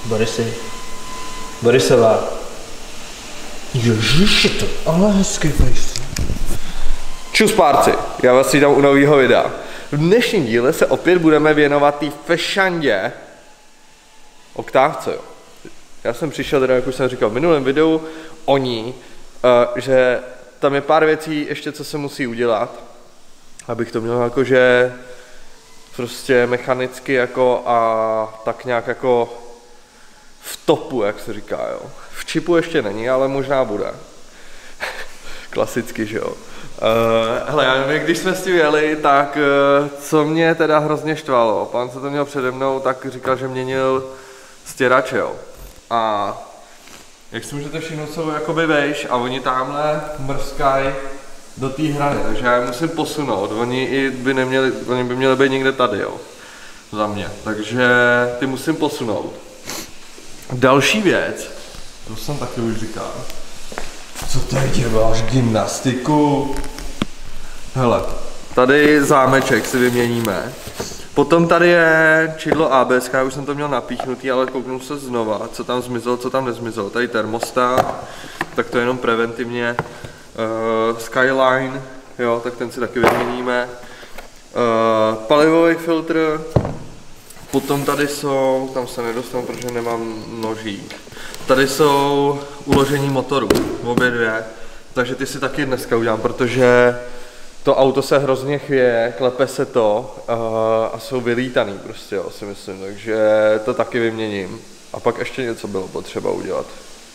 Borisová. Ježiši, to ale hezký face. Čus párci, já vás vítám u nového videa. V dnešním díle se opět budeme věnovat té fešandě oktávce. Jo. Já jsem přišel, teda, jak už jsem říkal v minulém videu, o ní, že tam je pár věcí ještě, co se musí udělat, abych to měl jakože prostě mechanicky jako a tak nějak jako v topu, jak se říká, jo. V čipu ještě není, ale možná bude. Klasicky, že jo. Hele, já nevím, když jsme s tím jeli, tak co mě teda hrozně štvalo, pán, co to měl přede mnou, tak říkal, že měnil stěrače, jo. A jak si můžete všimnout, jsou jakoby vejš a oni tamhle mrskají do té hrany, takže já je musím posunout, oni by měli být někde tady, jo, za mě, takže ty musím posunout. Další věc, to jsem taky už říkal, co tady děláš, gymnastiku? Hele, tady zámeček si vyměníme, potom tady je čidlo ABS, já už jsem to měl napíchnutý, ale kouknu se znova, co tam zmizelo, co tam nezmizelo, tady termostat, tak to je jenom preventivně. Skyline, jo, tak ten si taky vyměníme. Palivový filtr, potom tady jsou, tam se nedostanu, protože nemám nožík. Tady jsou uložení motorů, obě dvě, takže ty si taky dneska udělám, protože to auto se hrozně chvěje, klepe se to a jsou vylítaný prostě, jo, si myslím, takže to taky vyměním. A pak ještě něco bylo potřeba udělat.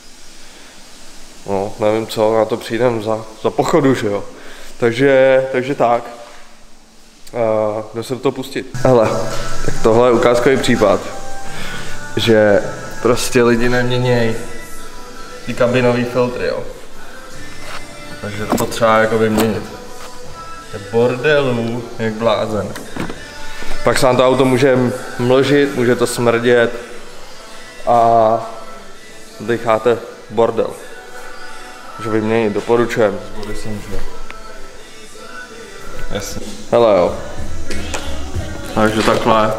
No, nevím co, na to přijdem za pochodu, že jo. Takže tak. Jdu se do toho pustit. Hele, tak tohle je ukázkový případ, že prostě lidi neměnějí ty kabinový filtry, jo. Takže to třeba jako vyměnit. Je bordelů, jak blázen. Pak se nám to auto může mlžit, může to smrdět a decháte bordel. Že vyměnit, doporučujem. S Borisem, že? Jasně. Hele jo. Takže takhle.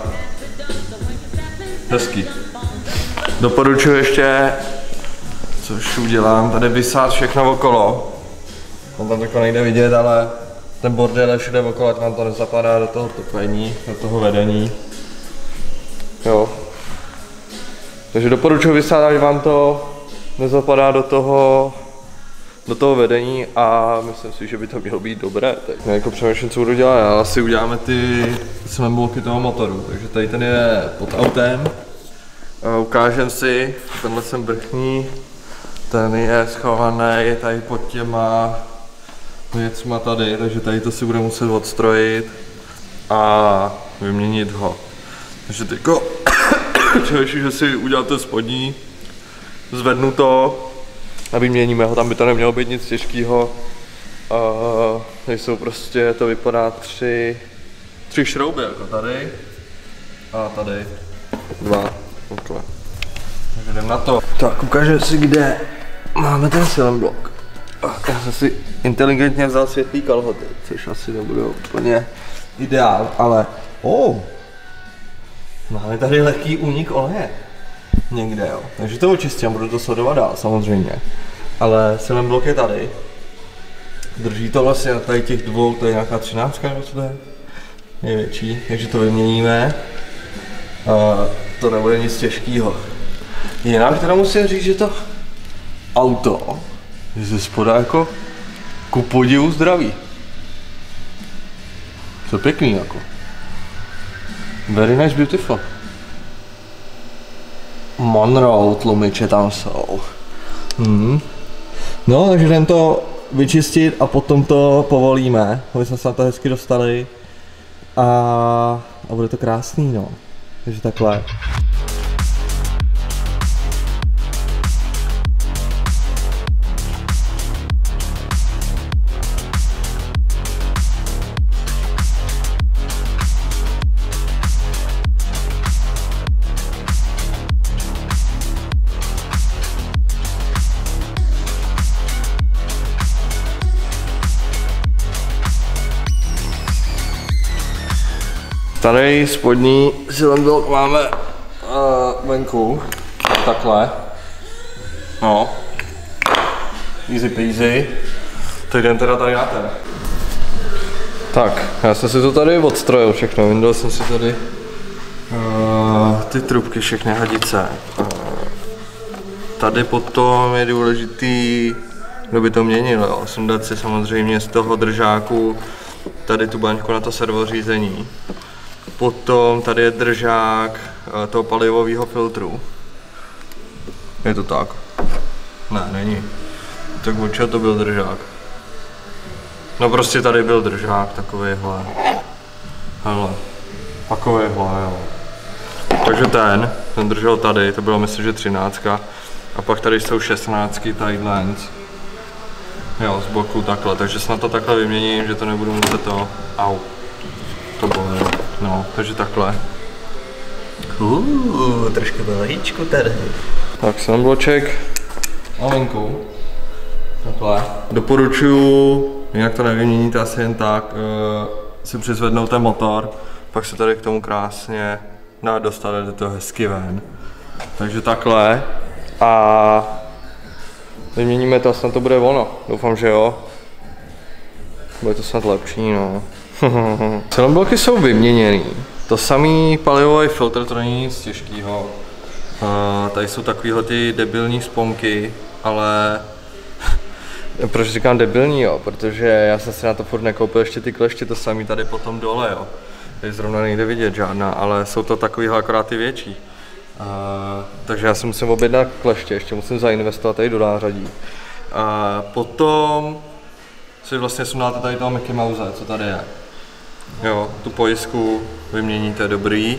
Hezký. Doporučuji ještě, což udělám, tady vysát všechno okolo. On tam takhle nejde vidět, ale ten bordel je všude okolo, ať vám to nezapadá do toho topení, do toho vedení. Jo. Takže doporučuji vysát, ať vám to nezapadá do toho vedení a myslím si, že by to mělo být dobré. Tak jako přemýšlím, co budu dělat, já asi uděláme ty slamboky toho motoru, takže tady ten je pod autem. Ukážem si, tenhle jsem vrchní, ten je schovaný tady pod těma věcma tady, takže tady to si bude muset odstrojit a vyměnit ho. Takže teďko, že si udělám ten spodní, zvednu to a vyměníme ho, tam by to nemělo být nic těžkého. Jsou prostě, to vypadá tři šrouby, jako tady a tady dva. Takhle. Takže jdem na to. Tak ukážeme si, kde máme ten silemblock. Já jsem si inteligentně vzal světlý kalhoty, což asi nebude úplně ideál, ale máme tady lehký únik oleje. Někde, jo. Takže to očistím, budu to sledovat dál, samozřejmě. Ale silemblock je tady. Drží to vlastně na tady těch dvou, to je nějaká 13, nebo co to je? Největší, takže to vyměníme. To nebude nic těžkého. Jinak teda musím říct, že to auto je ze spoda jako ku podivu zdraví. To je pěkný jako. Very nice, beautiful. Monroe tlumiče tam jsou. No, takže jdem to vyčistit a potom to povolíme, aby jsme se na to hezky dostali. A bude to krásný, no. Takže takhle. Tady spodní silemblock máme venku. takhle. No. Easy peasy. Teď jdem teda tady na ten. Tak, já jsem si to tady odstrojil všechno, vyndal jsem si tady ty trubky, všechny hadice. Tady potom je důležitý, kdo by to měnil, jo. Sundat si samozřejmě z toho držáku tady tu baňku na to servořízení. Potom tady je držák toho palivového filtru. Je to tak? Ne, není. Tak od čeho to byl držák? No prostě tady byl držák, takovýhle. Hele, takovýhle, jo. Takže ten držel tady, to bylo myslím, že 13. A pak tady jsou 16 tadyhle. Jo, z boku takhle, takže snad to takhle vyměním, že to nebudu muset to... Au. To bolí. No, takže takhle. Trošku bolíčku tady. Tak sunbloček. Malinku. Takhle. Doporučuju, jinak to nevyměníte asi jen tak, si přizvednout ten motor, pak se tady k tomu krásně dostat do toho hezky ven. Takže takhle. A vyměníme to, snad to bude ono. Doufám, že jo. Bude to snad lepší, no. Sunbloky jsou vyměněný. To samý palivový filtr, to není nic těžkého. Tady jsou takovýhle ty debilní sponky, ale proč říkám debilní, jo? Protože já jsem si na to furt nekoupil ještě ty kleště, to samý tady potom dole, jo. Tady zrovna nejde vidět žádná, ale jsou to takovýhle akorát ty větší. Takže já si musím objednat kleště, ještě musím zainvestovat tady do nářadí. Potom si vlastně sundáte tady toho Mickey Mouse, co tady je. Jo, tu pojistku vyměníte, dobrý.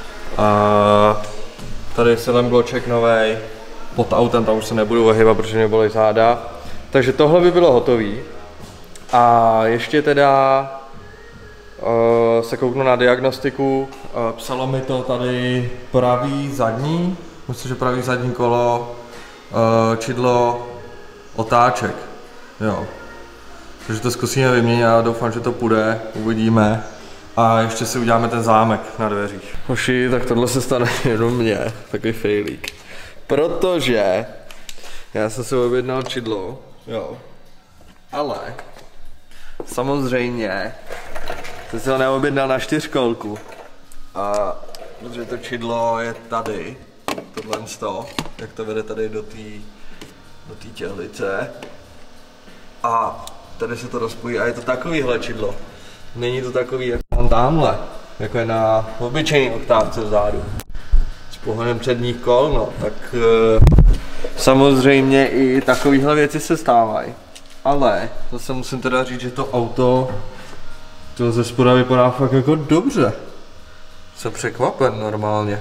Tady je sunbloček novej, pod autem, tam už se nebudu vyhybat, protože mě bolí záda. Takže tohle by bylo hotový. A ještě teda se kouknu na diagnostiku, psalo mi to tady pravý zadní, myslím, že pravý zadní kolo, čidlo, otáček, jo. Takže to zkusíme vyměnit, já doufám, že to půjde, uvidíme. A ještě si uděláme ten zámek na dveřích. Hoši, tak tohle se stane jenom mně, takový failík. Protože já jsem si objednal čidlo, jo, ale samozřejmě jsem si ho neobjednal na 4kolku. A protože to čidlo je tady, tohle sto, jak to vede tady do té těhlice. A tady se to rozpojí a je to takovýhle čidlo. Není to takový, jak mám tamhle, jako je na obyčejný oktávce vzadu. S pohledem předních kol, no, tak samozřejmě i takovéhle věci se stávají. Ale zase musím teda říct, že to auto to ze spoda vypadá fakt jako dobře. Jsem překvapen normálně.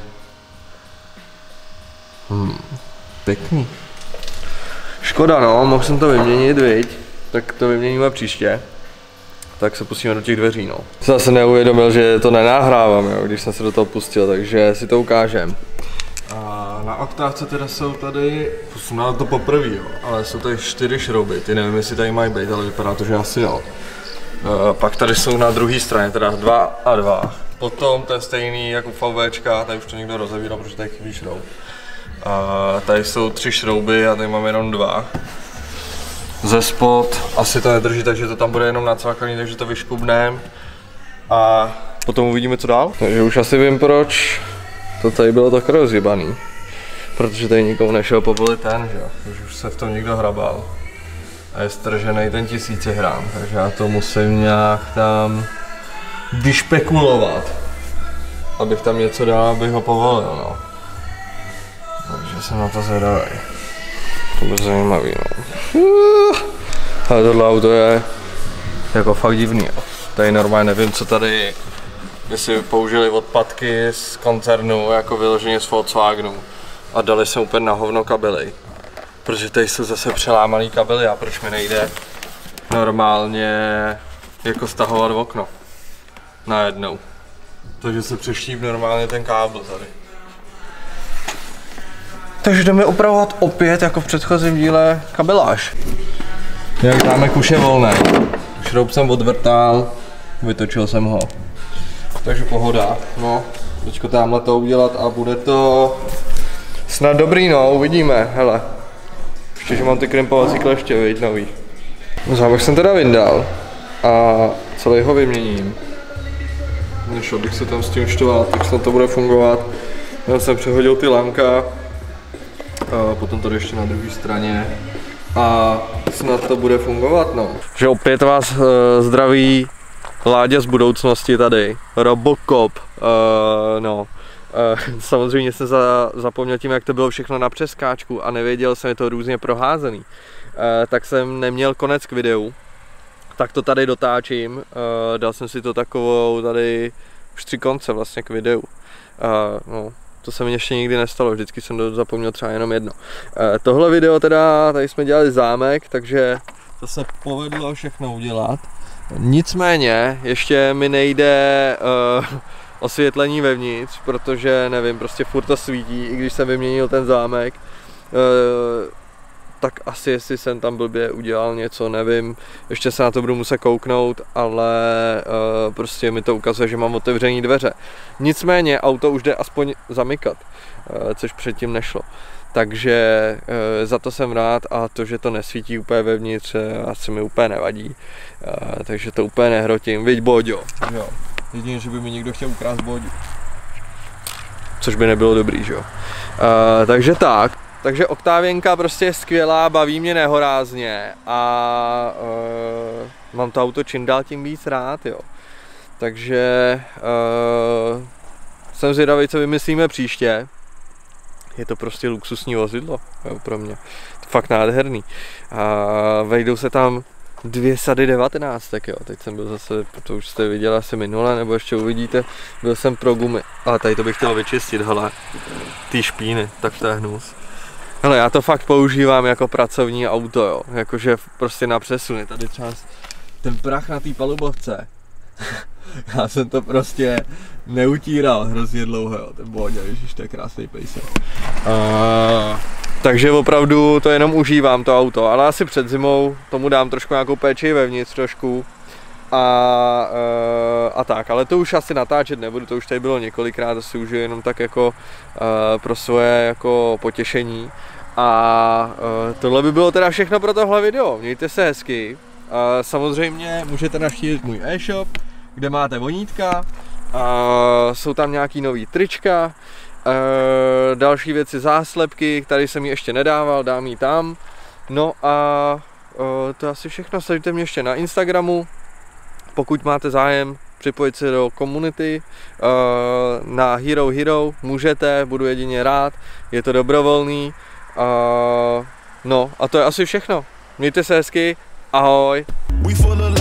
Pěkný. Škoda, no, mohl jsem to vyměnit, viď? Tak to vyměníme příště. Tak se pustíme do těch dveří, no. Jsem se neuvědomil, že to nenahrávám, jo, když jsem se do toho pustil, takže si to ukážem. A na oktávce teda jsou tady, jsem na to poprvé, jo, ale jsou tady 4 šrouby, ty nevím, jestli tady mají být, ale vypadá to, že asi jo. Pak tady jsou na druhé straně, teda 2 a 2. Potom ten stejný jako VVčka, tady už to někdo rozevíral, protože tady chybí šroub. A tady jsou 3 šrouby a tady máme jenom 2. Ze spod asi to nedrží, takže to tam bude jenom nacvakaný, takže to vyškubneme. A potom uvidíme, co dál. Takže už asi vím, proč to tady bylo tak rozjebaný. Protože tady nikomu nešel povolit ten, že jo. Už se v tom někdo hrabal. A je stržený ten 1000 gram, takže já to musím nějak tam vyšpekulovat. Abych tam něco dal, abych ho povolil, no. Takže jsem na to zvědavý. To bude zajímavý, no. Ale tohle auto je jako fakt divný, jo. Tady normálně nevím, co tady, jestli použili odpadky z koncernu, jako vyloženě z Volkswagenu a dali se úplně na hovno kabely. Protože tady jsou zase přelámaný kabely a proč mi nejde normálně jako stahovat okno najednou. Takže se přeštíp normálně ten kábel tady. Takže jdeme opravovat opět jako v předchozím díle kabeláž. Jak zámek už je volný. Šroub jsem odvrtal, vytočil jsem ho. Takže pohoda. No, teďko tamhle to udělat a bude to Snad dobrý, no, uvidíme, hele. Ještě, že mám ty krimpovací kleště, viď, nový. Zámek jsem teda vyndal a celý ho vyměním. Nešel bych se tam s tím štovat, tak snad to bude fungovat. Já jsem přehodil ty lámka, a potom tady ještě na druhé straně a snad to bude fungovat, no. Že opět vás zdraví Láďa z budoucnosti tady, Robocop, no. Samozřejmě jsem zapomněl tím, jak to bylo všechno na přeskáčku a nevěděl jsem, je to různě proházený. Tak jsem neměl konec k videu, tak to tady dotáčím, dal jsem si to takovou tady už 3 konce vlastně k videu. No, to se mi ještě nikdy nestalo, vždycky jsem zapomněl třeba jenom jedno. Tohle video teda, tady jsme dělali zámek, takže to se povedlo všechno udělat. Nicméně ještě mi nejde osvětlení vevnitř, protože nevím, prostě furt to svítí, i když jsem vyměnil ten zámek. Tak asi jestli jsem tam blbě udělal něco, nevím, ještě se na to budu muset kouknout, ale prostě mi to ukazuje, že mám otevřené dveře. Nicméně auto už jde aspoň zamykat, což předtím nešlo. Takže za to jsem rád a to, že to nesvítí úplně vevnitř, asi mi úplně nevadí. Takže to úplně nehrotím, viď Boďo. Jo. Jedině, že by mi někdo chtěl ukrást Boďu. Což by nebylo dobrý, že jo. Takže tak. Takže Octavianka prostě je skvělá, baví mě nehorázně a mám to auto čím dál tím víc rád, jo. Takže jsem zvědavý, co vymyslíme příště. Je to prostě luxusní vozidlo, jo, pro mě. To fakt nádherný. Vejdou se tam 2 sady 19, tak jo, teď jsem byl zase, to už jste viděli asi minule, nebo ještě uvidíte, byl jsem pro gumy. Ale tady to bych chtěl vyčistit, hele, ty špíny, tak to je hnus. Hele, já to fakt používám jako pracovní auto, jo, jakože prostě na přesuny, tady třeba ten prach na té palubovce. Já jsem to prostě neutíral hrozně dlouho, jo, ten Boďa, ježiš, to je krásný pejsek. Takže opravdu to jenom užívám, to auto, ale asi před zimou tomu dám trošku nějakou péči vevnitř trošku a tak, ale to už asi natáčet nebudu, to už tady bylo několikrát, to si užiju jenom tak jako pro svoje jako potěšení. A tohle by bylo teda všechno pro tohle video, mějte se hezky. Samozřejmě můžete navštívit můj e-shop, kde máte vonítka, jsou tam nějaký nový trička, další věci, záslepky, které jsem ji ještě nedával, dám ji tam. No a to je asi všechno, sledujte mě ještě na Instagramu, pokud máte zájem připojit se do komunity na Hero Hero, můžete, budu jedině rád, je to dobrovolný. No a to je asi všechno, mějte se hezky, ahoj.